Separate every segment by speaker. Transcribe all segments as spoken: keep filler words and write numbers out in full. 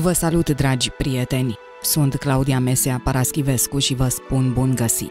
Speaker 1: Vă salut, dragi prieteni! Sunt Claudia Mesea Paraschivescu și vă spun bun găsit!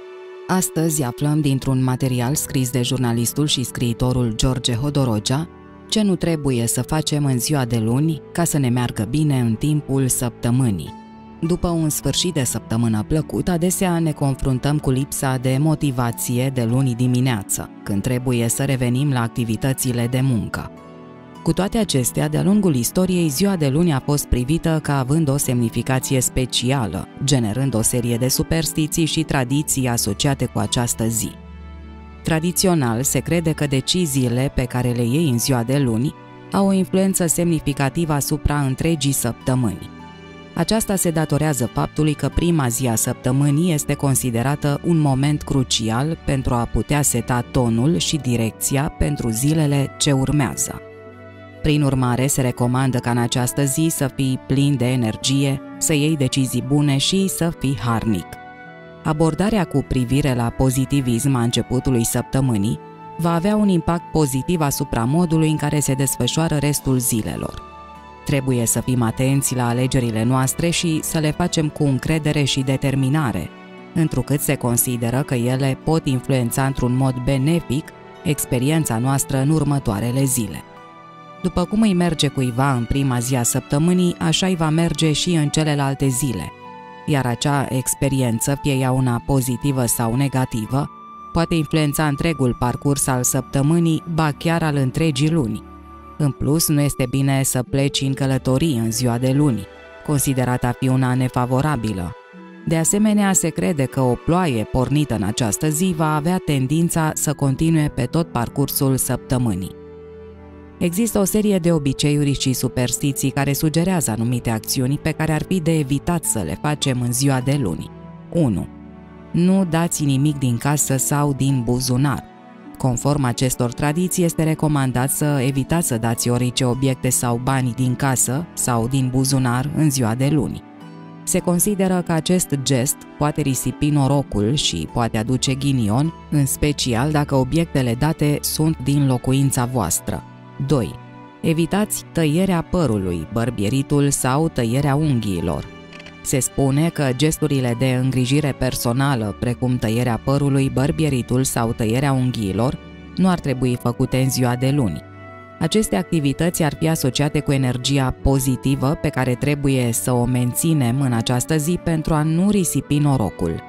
Speaker 1: Astăzi aflăm dintr-un material scris de jurnalistul și scriitorul George Hodorogea ce nu trebuie să facem în ziua de luni ca să ne meargă bine în timpul săptămânii. După un sfârșit de săptămână plăcut, adesea ne confruntăm cu lipsa de motivație de luni dimineață, când trebuie să revenim la activitățile de muncă. Cu toate acestea, de-a lungul istoriei, ziua de luni a fost privită ca având o semnificație specială, generând o serie de superstiții și tradiții asociate cu această zi. Tradițional, se crede că deciziile pe care le iei în ziua de luni au o influență semnificativă asupra întregii săptămâni. Aceasta se datorează faptului că prima zi a săptămânii este considerată un moment crucial pentru a putea seta tonul și direcția pentru zilele ce urmează. Prin urmare, se recomandă ca în această zi să fii plin de energie, să iei decizii bune și să fii harnic. Abordarea cu privire la pozitivism a începutului săptămânii va avea un impact pozitiv asupra modului în care se desfășoară restul zilelor. Trebuie să fim atenți la alegerile noastre și să le facem cu încredere și determinare, întrucât se consideră că ele pot influența într-un mod benefic experiența noastră în următoarele zile. După cum îi merge cuiva în prima zi a săptămânii, așa îi va merge și în celelalte zile, iar acea experiență, fie ea una pozitivă sau negativă, poate influența întregul parcurs al săptămânii, ba chiar al întregii luni. În plus, nu este bine să pleci în călătorii în ziua de luni, considerată a fi una nefavorabilă. De asemenea, se crede că o ploaie pornită în această zi va avea tendința să continue pe tot parcursul săptămânii. Există o serie de obiceiuri și superstiții care sugerează anumite acțiuni pe care ar fi de evitat să le facem în ziua de luni. unu. Nu dați nimic din casă sau din buzunar. Conform acestor tradiții, este recomandat să evitați să dați orice obiecte sau bani din casă sau din buzunar în ziua de luni. Se consideră că acest gest poate risipi norocul și poate aduce ghinion, în special dacă obiectele date sunt din locuința voastră. doi. Evitați tăierea părului, bărbieritul sau tăierea unghiilor. Se spune că gesturile de îngrijire personală, precum tăierea părului, bărbieritul sau tăierea unghiilor, nu ar trebui făcute în ziua de luni. Aceste activități ar fi asociate cu energia pozitivă pe care trebuie să o menținem în această zi pentru a nu risipi norocul.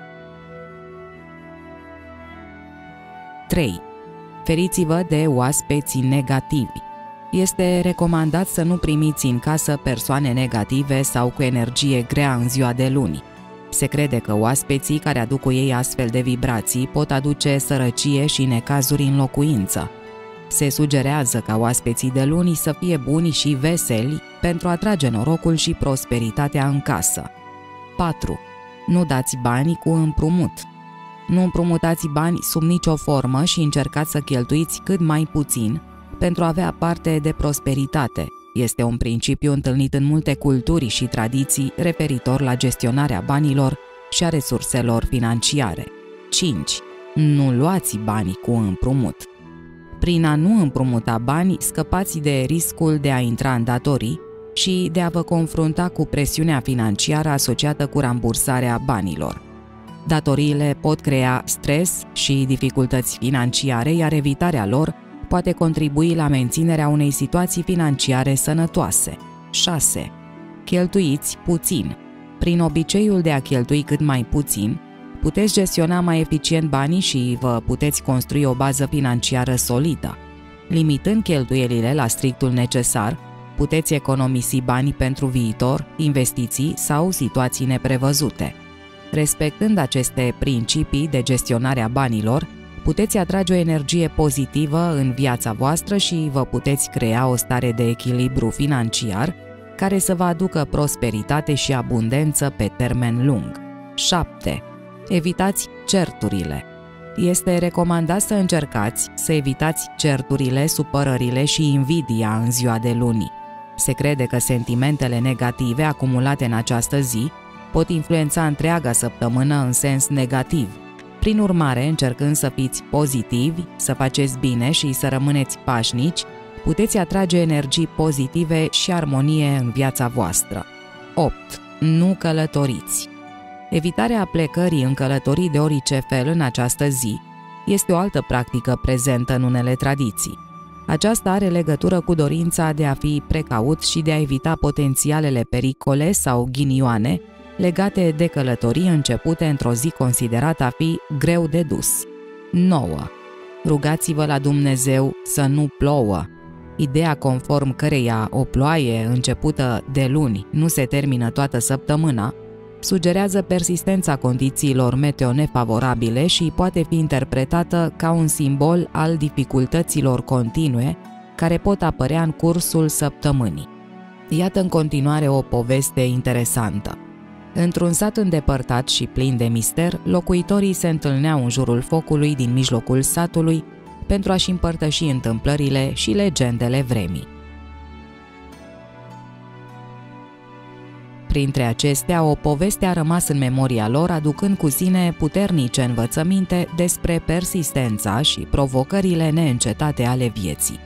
Speaker 1: trei. Feriți-vă de oaspeții negativi. Este recomandat să nu primiți în casă persoane negative sau cu energie grea în ziua de luni. Se crede că oaspeții care aduc cu ei astfel de vibrații pot aduce sărăcie și necazuri în locuință. Se sugerează ca oaspeții de luni să fie buni și veseli pentru a atrage norocul și prosperitatea în casă. patru. Nu dați bani cu împrumut. Nu împrumutați bani sub nicio formă și încercați să cheltuiți cât mai puțin pentru a avea parte de prosperitate. Este un principiu întâlnit în multe culturi și tradiții referitor la gestionarea banilor și a resurselor financiare. cinci. Nu luați banii cu împrumut. Prin a nu împrumuta bani, scăpați de riscul de a intra în datorii și de a vă confrunta cu presiunea financiară asociată cu rambursarea banilor. Datoriile pot crea stres și dificultăți financiare, iar evitarea lor poate contribui la menținerea unei situații financiare sănătoase. șase. Cheltuiți puțin. Prin obiceiul de a cheltui cât mai puțin, puteți gestiona mai eficient banii și vă puteți construi o bază financiară solidă. Limitând cheltuielile la strictul necesar, puteți economisi bani pentru viitor, investiții sau situații neprevăzute. Respectând aceste principii de gestionare a banilor, puteți atrage o energie pozitivă în viața voastră și vă puteți crea o stare de echilibru financiar care să vă aducă prosperitate și abundență pe termen lung. șapte. Evitați certurile. Este recomandat să încercați să evitați certurile, supărările și invidia în ziua de luni. Se crede că sentimentele negative acumulate în această zi pot influența întreaga săptămână în sens negativ. Prin urmare, încercând să fiți pozitivi, să faceți bine și să rămâneți pașnici, Puteți atrage energii pozitive și armonie în viața voastră. opt. Nu călătoriți. Evitarea plecării în călătorii de orice fel în această zi este o altă practică prezentă în unele tradiții. Aceasta are legătură cu dorința de a fi precaut și de a evita potențialele pericole sau ghinioane legate de călătorii începute într-o zi considerată a fi greu de dus. nouă. Rugați-vă la Dumnezeu să nu plouă. Ideea conform căreia o ploaie începută de luni nu se termină toată săptămâna sugerează persistența condițiilor meteo nefavorabile și poate fi interpretată ca un simbol al dificultăților continue care pot apărea în cursul săptămânii. Iată în continuare o poveste interesantă. Într-un sat îndepărtat și plin de mister, locuitorii se întâlneau în jurul focului din mijlocul satului pentru a-și împărtăși întâmplările și legendele vremii. Printre acestea, o poveste a rămas în memoria lor, aducând cu sine puternice învățăminte despre persistența și provocările neîncetate ale vieții.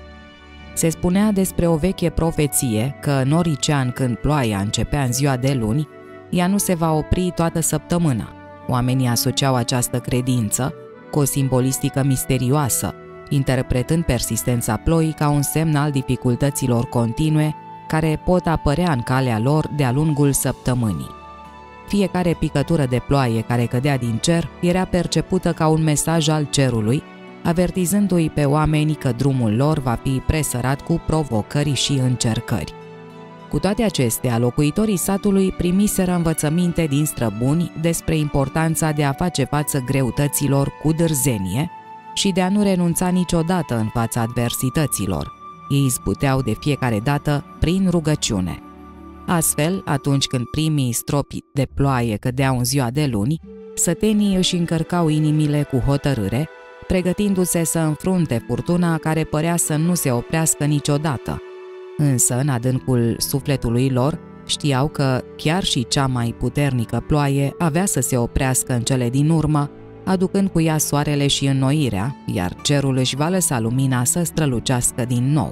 Speaker 1: Se spunea despre o veche profeție că în orice an când ploaia începea în ziua de luni, ea nu se va opri toată săptămâna. Oamenii asociau această credință cu o simbolistică misterioasă, interpretând persistența ploii ca un semn al dificultăților continue care pot apărea în calea lor de-a lungul săptămânii. Fiecare picătură de ploaie care cădea din cer era percepută ca un mesaj al cerului, avertizându-i pe oameni că drumul lor va fi presărat cu provocări și încercări. Cu toate acestea, locuitorii satului primiseră învățăminte din străbuni despre importanța de a face față greutăților cu dârzenie și de a nu renunța niciodată în fața adversităților. Ei izbuteau de fiecare dată prin rugăciune. Astfel, atunci când primii stropi de ploaie cădeau în ziua de luni, sătenii își încărcau inimile cu hotărâre, pregătindu-se să înfrunte furtuna care părea să nu se oprească niciodată. Însă, în adâncul sufletului lor, știau că chiar și cea mai puternică ploaie avea să se oprească în cele din urmă, aducând cu ea soarele și înnoirea, iar cerul își va lăsa lumina să strălucească din nou.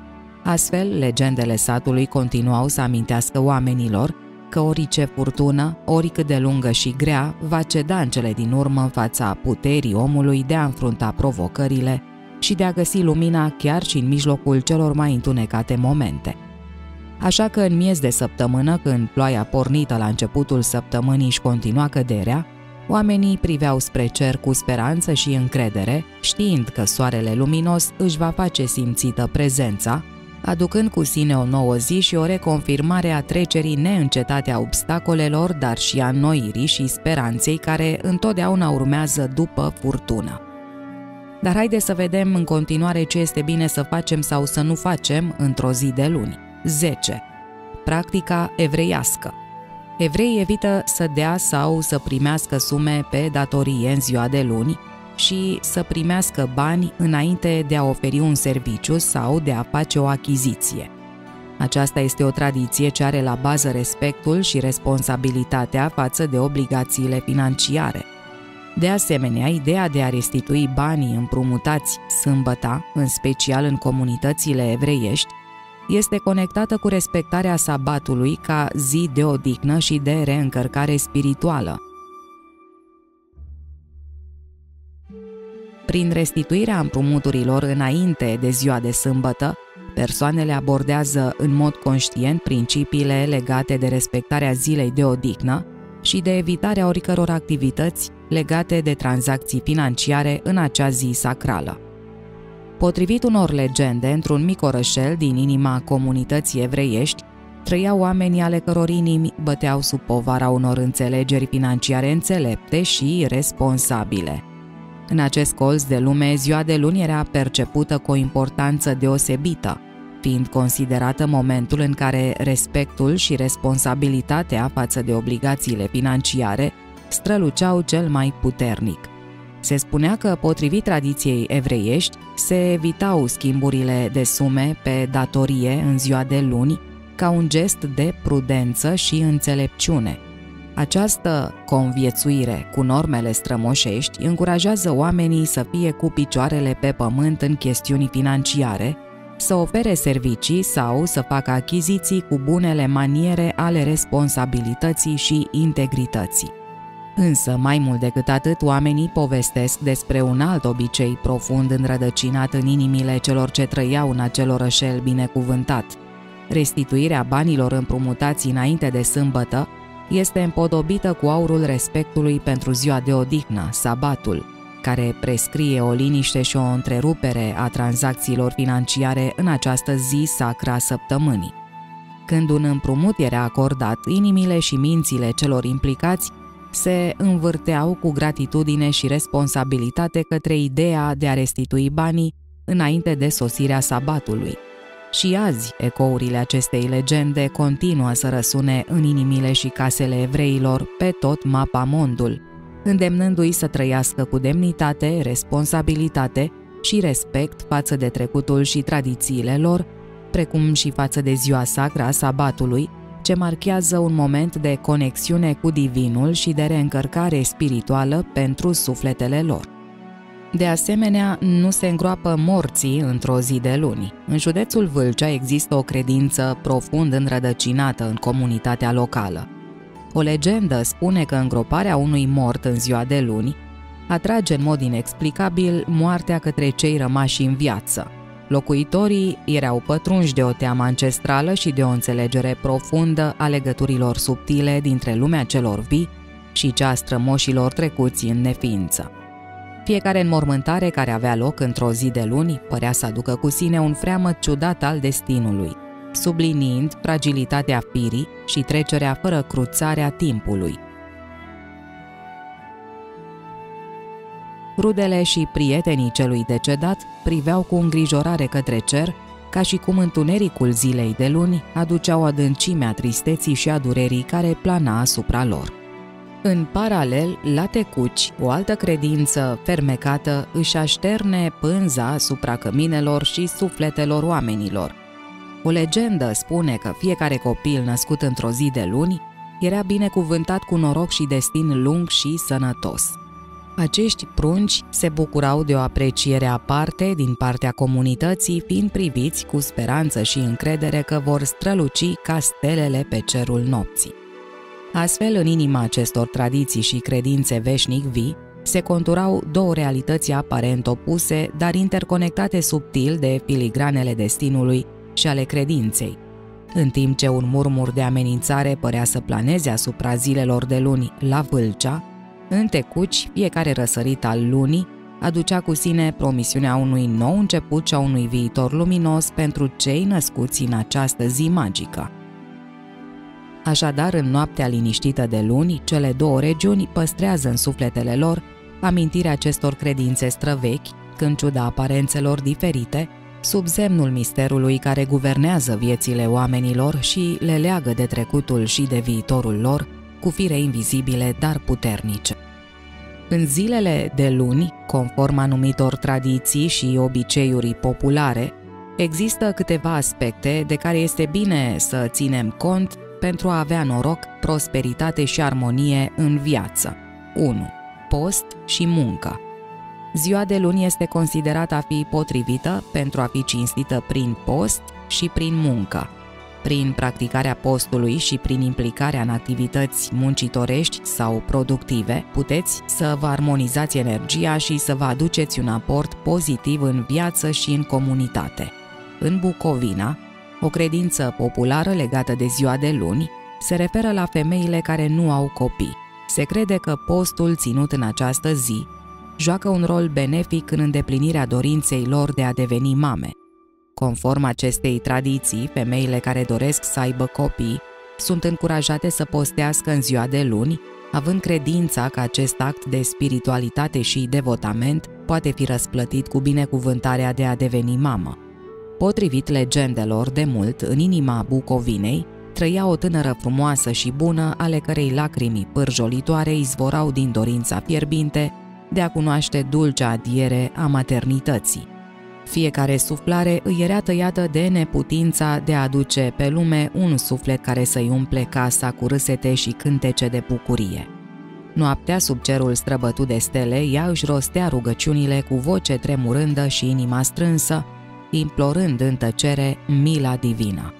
Speaker 1: Astfel, legendele satului continuau să amintească oamenilor că orice furtună, oricât de lungă și grea, va ceda în cele din urmă în fața puterii omului de a înfrunta provocările și de a găsi lumina chiar și în mijlocul celor mai întunecate momente. Așa că în miez de săptămână, când ploaia pornită la începutul săptămânii își continua căderea, oamenii priveau spre cer cu speranță și încredere, știind că soarele luminos își va face simțită prezența, aducând cu sine o nouă zi și o reconfirmare a trecerii neîncetate a obstacolelor, dar și a înnoirii și speranței care întotdeauna urmează după furtună. Dar haideți să vedem în continuare ce este bine să facem sau să nu facem într-o zi de luni. zece. Practica evreiască. Evreii evită să dea sau să primească sume pe datorie în ziua de luni și să primească bani înainte de a oferi un serviciu sau de a face o achiziție. Aceasta este o tradiție ce are la bază respectul și responsabilitatea față de obligațiile financiare. De asemenea, ideea de a restitui banii împrumutați sâmbăta, în special în comunitățile evreiești, este conectată cu respectarea sabatului ca zi de odihnă și de reîncărcare spirituală. Prin restituirea împrumuturilor înainte de ziua de sâmbătă, persoanele abordează în mod conștient principiile legate de respectarea zilei de odihnă și de evitarea oricăror activități legate de tranzacții financiare în acea zi sacrală. Potrivit unor legende, într-un mic orășel din inima comunității evreiești, trăiau oameni ale căror inimi băteau sub povara unor înțelegeri financiare înțelepte și responsabile. În acest colț de lume, ziua de luni era percepută cu o importanță deosebită, fiind considerată momentul în care respectul și responsabilitatea față de obligațiile financiare străluceau cel mai puternic. Se spunea că, potrivit tradiției evreiești, se evitau schimburile de sume pe datorie în ziua de luni ca un gest de prudență și înțelepciune. Această conviețuire cu normele strămoșești încurajează oamenii să fie cu picioarele pe pământ în chestiuni financiare, să ofere servicii sau să facă achiziții cu bunele maniere ale responsabilității și integrității. Însă, mai mult decât atât, oamenii povestesc despre un alt obicei profund înrădăcinat în inimile celor ce trăiau în acel orășel binecuvântat. Restituirea banilor împrumutați înainte de sâmbătă este împodobită cu aurul respectului pentru ziua de odihnă, sabatul, care prescrie o liniște și o întrerupere a tranzacțiilor financiare în această zi sacră a săptămânii. Când un împrumut era acordat, inimile și mințile celor implicați se învârteau cu gratitudine și responsabilitate către ideea de a restitui banii înainte de sosirea sabatului. Și azi, ecourile acestei legende continuă să răsune în inimile și casele evreilor pe tot mapamondul, îndemnându-i să trăiască cu demnitate, responsabilitate și respect față de trecutul și tradițiile lor, precum și față de ziua sacră a sabatului, ce marchează un moment de conexiune cu divinul și de reîncărcare spirituală pentru sufletele lor. De asemenea, nu se îngroapă morții într-o zi de luni. În județul Vâlcea există o credință profund înrădăcinată în comunitatea locală. O legendă spune că îngroparea unui mort în ziua de luni atrage în mod inexplicabil moartea către cei rămași în viață. Locuitorii erau pătrunși de o teamă ancestrală și de o înțelegere profundă a legăturilor subtile dintre lumea celor vii și cea a strămoșilor trecuți în neființă. Fiecare înmormântare care avea loc într-o zi de luni părea să aducă cu sine un freamăt ciudat al destinului, subliniind fragilitatea firii și trecerea fără cruțare a timpului. Rudele și prietenii celui decedat priveau cu îngrijorare către cer, ca și cum întunericul zilei de luni aducea o adâncime a tristeții și a durerii care plana asupra lor. În paralel, la tecuci, o altă credință fermecată își așterne pânza asupra căminelor și sufletelor oamenilor. O legendă spune că fiecare copil născut într-o zi de luni era binecuvântat cu noroc și destin lung și sănătos. Acești prunci se bucurau de o apreciere aparte din partea comunității, fiind priviți cu speranță și încredere că vor străluci ca stelele pe cerul nopții. Astfel, în inima acestor tradiții și credințe veșnic vii, se conturau două realități aparent opuse, dar interconectate subtil de filigranele destinului și ale credinței. În timp ce un murmur de amenințare părea să planeze asupra zilelor de luni la Vâlcea, în tecuci, fiecare răsărit al lunii aducea cu sine promisiunea unui nou început și a unui viitor luminos pentru cei născuți în această zi magică. Așadar, în noaptea liniștită de luni, cele două regiuni păstrează în sufletele lor amintirea acestor credințe străvechi, în ciuda aparențelor diferite, sub semnul misterului care guvernează viețile oamenilor și le leagă de trecutul și de viitorul lor, cu fire invizibile, dar puternice. În zilele de luni, conform anumitor tradiții și obiceiuri populare, există câteva aspecte de care este bine să ținem cont pentru a avea noroc, prosperitate și armonie în viață. unu. Post și muncă. Ziua de luni este considerată a fi potrivită pentru a fi cinstită prin post și prin muncă. Prin practicarea postului și prin implicarea în activități muncitorești sau productive, puteți să vă armonizați energia și să vă aduceți un aport pozitiv în viață și în comunitate. În Bucovina, o credință populară legată de ziua de luni se referă la femeile care nu au copii. Se crede că postul ținut în această zi joacă un rol benefic în îndeplinirea dorinței lor de a deveni mame. Conform acestei tradiții, femeile care doresc să aibă copii sunt încurajate să postească în ziua de luni, având credința că acest act de spiritualitate și devotament poate fi răsplătit cu binecuvântarea de a deveni mamă. Potrivit legendelor, de mult, în inima Bucovinei, trăia o tânără frumoasă și bună, ale cărei lacrimi pârjolitoare izvorau din dorința fierbinte de a cunoaște dulcea adiere a maternității. Fiecare suflare îi era tăiată de neputința de a aduce pe lume un suflet care să-i umple casa cu râsete și cântece de bucurie. Noaptea, sub cerul străbătut de stele, ea își rostea rugăciunile cu voce tremurândă și inima strânsă, implorând în tăcere mila divină.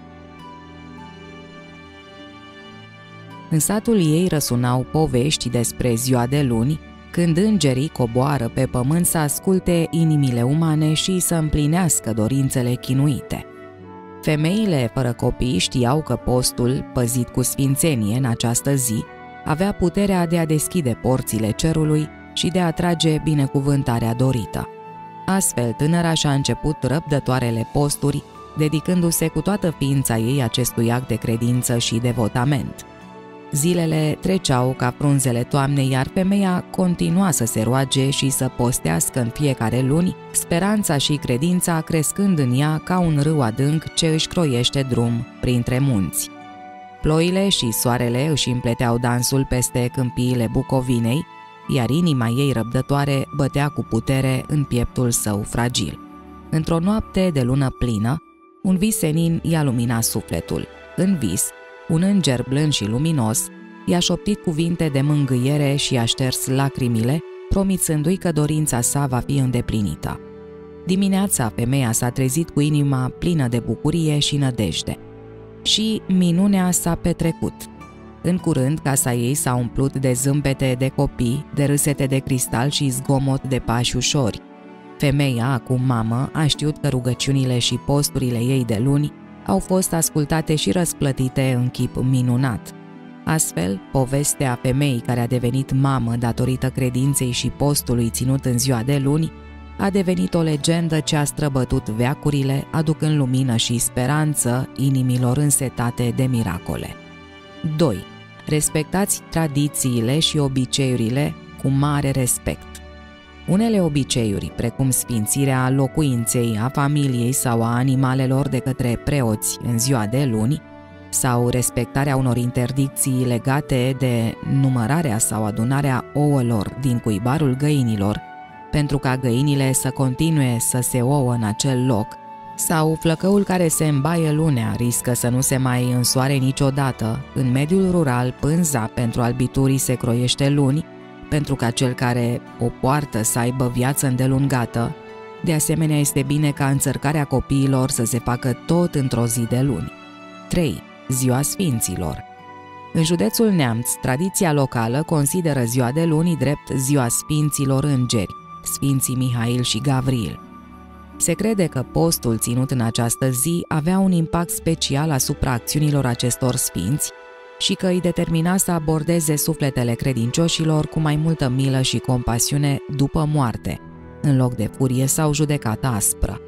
Speaker 1: În satul ei răsunau povești despre ziua de luni, când îngerii coboară pe pământ să asculte inimile umane și să împlinească dorințele chinuite. Femeile fără copii știau că postul, păzit cu sfințenie în această zi, avea puterea de a deschide porțile cerului și de a atrage binecuvântarea dorită. Astfel, tânăra și-a început răbdătoarele posturi, dedicându-se cu toată ființa ei acestui act de credință și devotament. Zilele treceau ca frunzele toamnei, iar femeia continua să se roage și să postească în fiecare luni, speranța și credința crescând în ea ca un râu adânc ce își croiește drum printre munți. Ploile și soarele își împleteau dansul peste câmpiile Bucovinei, iar inima ei răbdătoare bătea cu putere în pieptul său fragil. Într-o noapte de lună plină, un vis senin i-a luminat sufletul. În vis, un înger blând și luminos i-a șoptit cuvinte de mângâiere și i-a șters lacrimile, promițându-i că dorința sa va fi îndeplinită. Dimineața, femeia s-a trezit cu inima plină de bucurie și nădejde. Și minunea s-a petrecut. În curând, casa ei s-a umplut de zâmbete de copii, de râsete de cristal și zgomot de pași ușori. Femeia, acum mamă, a știut că rugăciunile și posturile ei de luni au fost ascultate și răsplătite în chip minunat. Astfel, povestea femeii care a devenit mamă datorită credinței și postului ținut în ziua de luni a devenit o legendă ce a străbătut veacurile, aducând lumină și speranță inimilor însetate de miracole. doi. Respectați tradițiile și obiceiurile cu mare respect. Unele obiceiuri, precum sfințirea locuinței, a familiei sau a animalelor de către preoți în ziua de luni, sau respectarea unor interdicții legate de numărarea sau adunarea ouălor din cuibarul găinilor, pentru ca găinile să continue să se ouă în acel loc, sau flăcăul care se îmbaie lunea riscă să nu se mai însoare niciodată, în mediul rural pânza pentru albiturii se croiește luni, pentru ca cel care o poartă să aibă viață îndelungată. De asemenea, este bine ca înțărcarea copiilor să se facă tot într-o zi de luni. trei. Ziua Sfinților. În județul Neamț, tradiția locală consideră ziua de luni drept ziua Sfinților Îngeri, Sfinții Mihail și Gavril. Se crede că postul ținut în această zi avea un impact special asupra acțiunilor acestor sfinți și că îi determina să abordeze sufletele credincioșilor cu mai multă milă și compasiune după moarte, în loc de furie sau judecată aspră.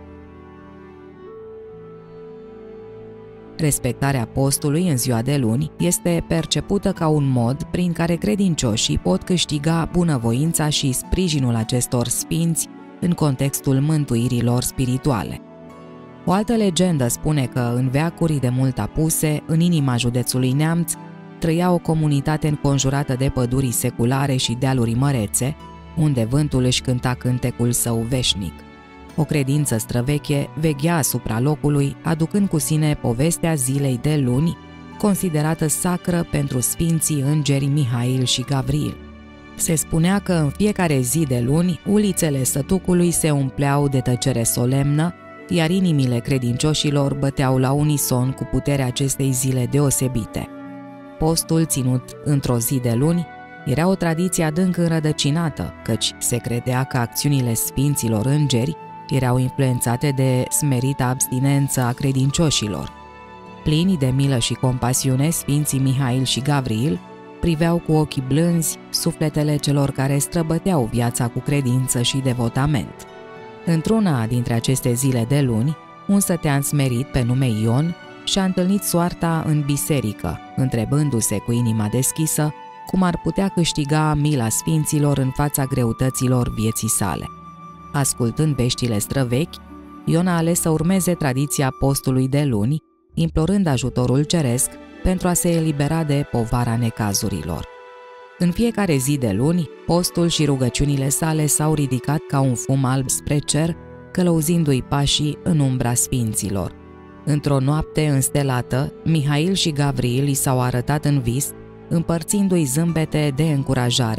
Speaker 1: Respectarea postului în ziua de luni este percepută ca un mod prin care credincioșii pot câștiga bunăvoința și sprijinul acestor sfinți în contextul mântuirii lor spirituale. O altă legendă spune că în veacuri de mult apuse, în inima județului Neamț, trăia o comunitate înconjurată de păduri seculare și dealuri mărețe, unde vântul își cânta cântecul său veșnic. O credință străveche veghea asupra locului, aducând cu sine povestea zilei de luni, considerată sacră pentru sfinții îngeri Mihail și Gavril. Se spunea că în fiecare zi de luni, ulițele sătucului se umpleau de tăcere solemnă, iar inimile credincioșilor băteau la unison cu puterea acestei zile deosebite. Postul ținut într-o zi de luni era o tradiție adânc înrădăcinată, căci se credea că acțiunile sfinților îngeri erau influențate de smerita abstinență a credincioșilor. Plini de milă și compasiune, sfinții Mihail și Gavril priveau cu ochii blânzi sufletele celor care străbăteau viața cu credință și devotament. Într-una dintre aceste zile de luni, un sătean smerit pe nume Ion și-a întâlnit soarta în biserică, întrebându-se cu inima deschisă cum ar putea câștiga mila sfinților în fața greutăților vieții sale. Ascultând veștile străvechi, Ion a ales să urmeze tradiția postului de luni, implorând ajutorul ceresc pentru a se elibera de povara necazurilor. În fiecare zi de luni, postul și rugăciunile sale s-au ridicat ca un fum alb spre cer, călăuzindu-i pașii în umbra sfinților. Într-o noapte înstelată, Mihail și Gavril i s-au arătat în vis, împărțindu-i zâmbete de încurajare,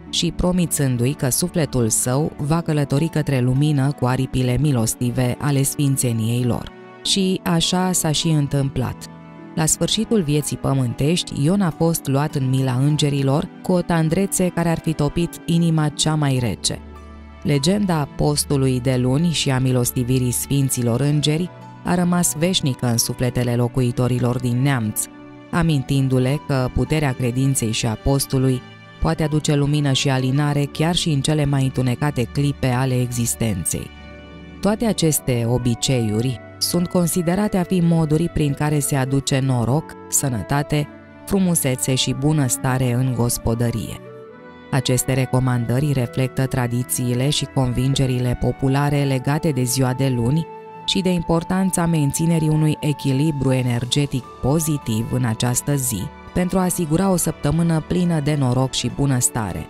Speaker 1: și promițându-i că sufletul său va călători către lumină cu aripile milostive ale sfințeniei lor. Și așa s-a și întâmplat. La sfârșitul vieții pământești, Ion a fost luat în mila îngerilor cu o tandrețe care ar fi topit inima cea mai rece. Legenda postului de luni și a milostivirii sfinților îngeri a rămas veșnică în sufletele locuitorilor din Neamț, amintindu-le că puterea credinței și a postului poate aduce lumină și alinare chiar și în cele mai întunecate clipe ale existenței. Toate aceste obiceiuri sunt considerate a fi moduri prin care se aduce noroc, sănătate, frumusețe și bunăstare în gospodărie. Aceste recomandări reflectă tradițiile și convingerile populare legate de ziua de luni și de importanța menținerii unui echilibru energetic pozitiv în această zi, pentru a asigura o săptămână plină de noroc și bunăstare.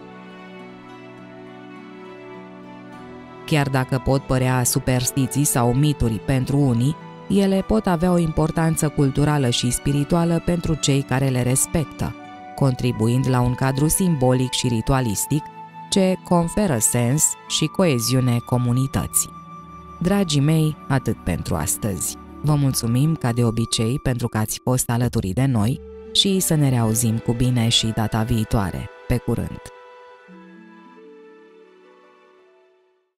Speaker 1: Chiar dacă pot părea superstiții sau mituri pentru unii, ele pot avea o importanță culturală și spirituală pentru cei care le respectă, contribuind la un cadru simbolic și ritualistic ce conferă sens și coeziune comunității. Dragii mei, atât pentru astăzi. Vă mulțumim ca de obicei pentru că ați fost alături de noi și să ne reauzim cu bine și data viitoare. Pe curând!